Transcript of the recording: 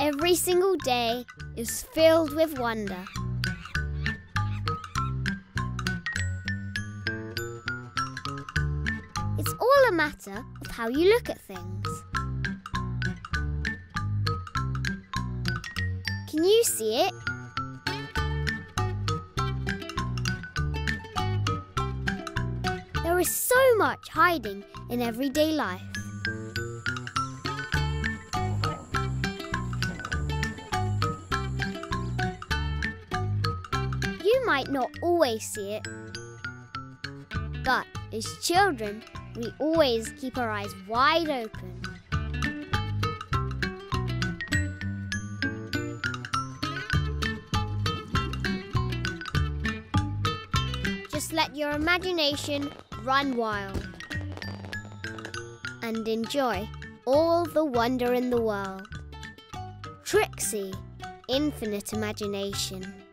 Every single day is filled with wonder. It's all a matter of how you look at things. Can you see it? There is so much hiding in everyday life. You might not always see it, but as children, we always keep our eyes wide open. Just let your imagination run wild and enjoy all the wonder in the world. Trixie, infinite imagination.